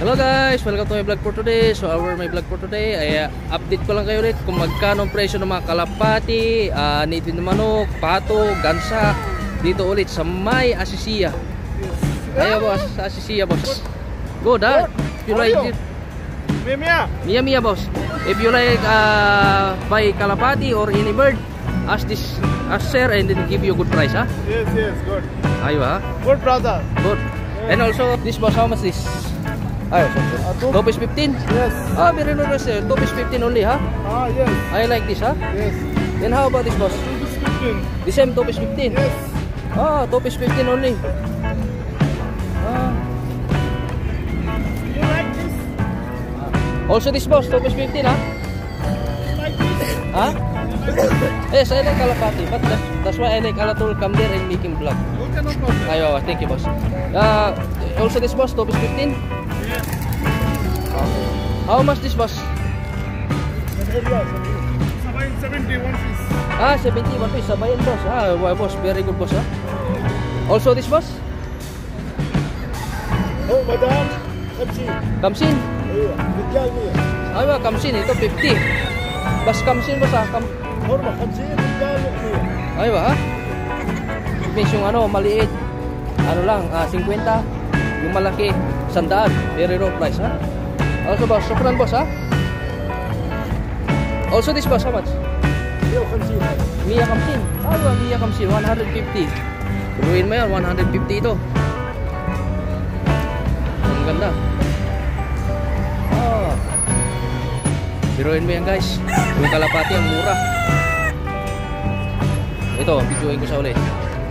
Hello guys, welcome to my vlog for today. So my vlog for today ay update ko lang kayo ulit kung magkano ang presyo ng mga kalapati, native na manok, pato, gansa dito ulit sa May Asisiya. Ayo boss, sa Asisiya boss. Good ha? If you like it, Mia boss. If you like buy kalapati or any bird, ask sir and then give you a good price ha? Yes, good. Ayo ha? Good brother. Good. And also this boss, how much this? Ayo, so, 2 piece 15? Yes. Very nice. 2 piece 15 only, ha? Yes. I like this, ha? Yes. Then how about this, boss? 2 piece 15. The same 2 piece 15? Yes. 2 piece 15 only. You like this? Also this, boss, 2 piece 15, ha? Like this? Huh? Yes, I like kalapati, but that's why I like Alatul come there and making vlog. Okay, no problem. Ayo, thank you, boss. Also this, boss, 2 piece 15? Yes. How much this, boss? 70, 1 piece. 70, 1 piece. Sabayan, boss. Boss, very good, boss, ha? Also this, boss? Oh, madam. Kamsin. رجال 100. Aywa, kamsin. Ito 50. Bas kamsin, boss, ha? حرمة 50 رجال 100. Aywa, ha? Means yung ano, maliit. Ano lang, 50. Yung malaki, 100. Very low price, ha? Also, boss, sukran, boss, ha? Also this, boss, how much? 150. Mia kamsin. Aywa, Mia kamsin. 150. Ruin mo yan, 150 ito. Ang ganda. Biruin mo yan, guys. Yung kalapati, ang mura. Ito, videoin ko sa uli.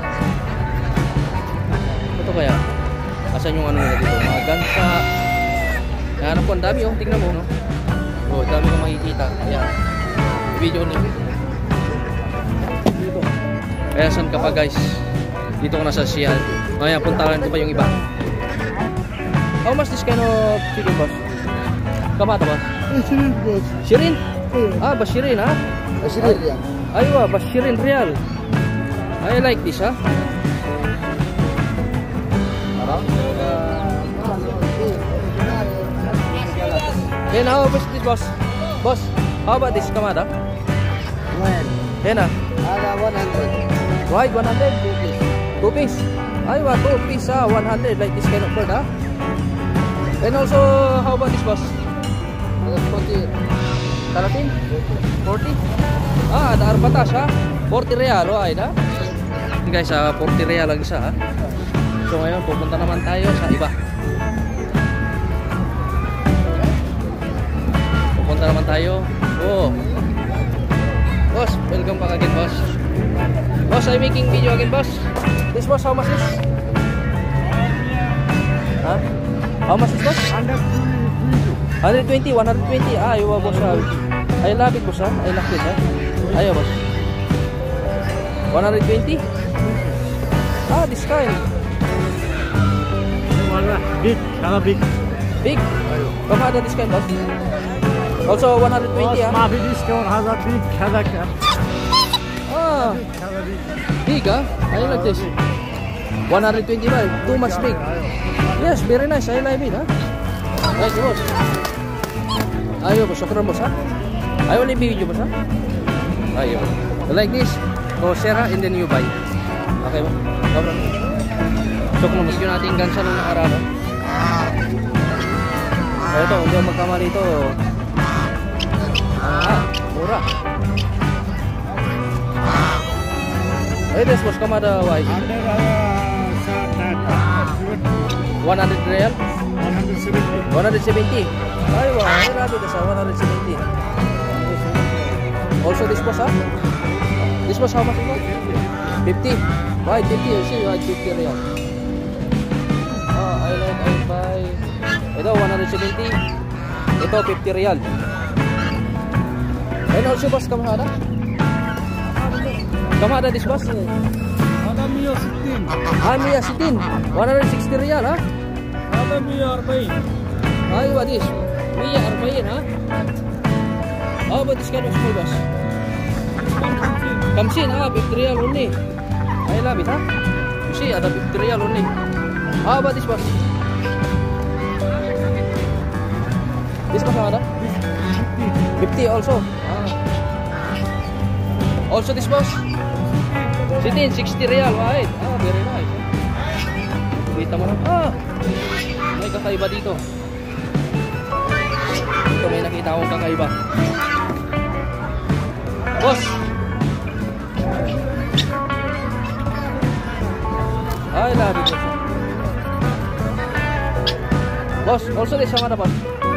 Ito kaya? Asan yung ano nila dito? Mga gansa. Nahanap ko, ang dami, oh. Tingnan mo, no? Oh, dami kang makikita. Ayan. Video nyo. Dito. Kaya saan ka pa, guys? Dito ko nasa Sial. Ayan, puntahan ko pa yung iba. How much this kind of chicken, boss? Kamata, boss? Shirin, boss. Shirin? Bashirin, ha? Shirin, yeah. Aywa, Bashirin real. I like this, ha? Then how about this, boss? Boss, how about this kamada? When? Then Ada 100. right, 100? 2 piece. Aywa, 2 piece, 100 like this kind of bird, ha? And also, how about this, boss? 40. Kalatin? 40? Ada arbatas, ha? 40 real, ay na? Guys, 40 real lang isa, ha? So ngayon, pupunta naman tayo sa iba. Pupunta naman tayo. Oh. Boss, welcome back again, boss. Boss, I'm making video again, boss. This boss, how much is? Huh? How much is, boss? 120, 120. Ayaw, boss. I love it, boss, ha? I like it, ha? Ayaw, boss. 120? This kind. Big, kind big. Big? Come ada this kind, boss. Also 120, ha? ما في discount هذا big هذا كم. Big, ha? I like this. 120 ba? Too much big. Yes, very nice. I like it, ha? Nice, boss. Ayaw, boss. Sukran, boss, ha? Ayaw ulit video, boss, ha? Ayaw. Like this. O, share, and then you buy. Okay ba? Dobra. So, kung mas yun natin gansa nung nakaraan. So, ito, hindi ako magkamali ito. Mura. Ay, this was kamada white. 100 real? 170. Ay, wow. Ay, rabi ito sa 170. Also, this was, ha? This was how much? 50. Why 50? You see, why 50 real? I buy. Ito 170. Ito 50 real. And also, boss, kamada? Kamada this, boss? هذا 160. Mia 60. 160 real, ha? هذا 140. Aywa, this. Mia 40, ha? How about this kind of small, boss? Kamsin, 50 real only. I love it, ha? You see, ada 50 real only. How about this, boss? This boss ano? 50 also. Also this boss. 60 real, right? Very nice. Kita mo na. May kakaiba dito. Dito may nakita akong kakaiba. Boss. I love it. Boss, also this one boss.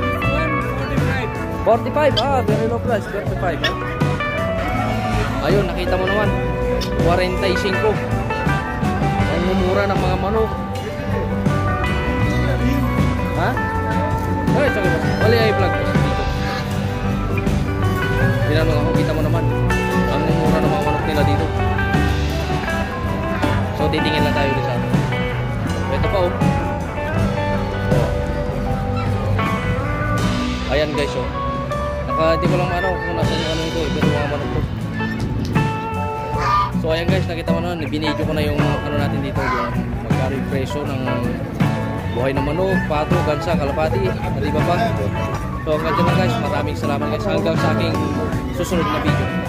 45. Very low price, 45. Ayun, nakita mo naman. 45. Ang mumura ng mga manok. Ha? Okay, sorry boss. Wali ay vlog boss dito. Tinanong ako, kita mo naman. Ang mumura ng mga manok nila dito. So, titingin lang tayo ulit sa atin. Ito pa oh. Ayan guys oh. Hindi ko lang ano kung nasan yung ano ito. Pero mga manok to. So ayan guys, nakita mo na, binidyo ko na yung ano natin dito, yung magkano yung presyo ng buhay ng manok, pato, gansa, kalapati, at iba pa. So hanggang dyan lang guys, maraming salamat guys, hanggang sa aking susunod na video.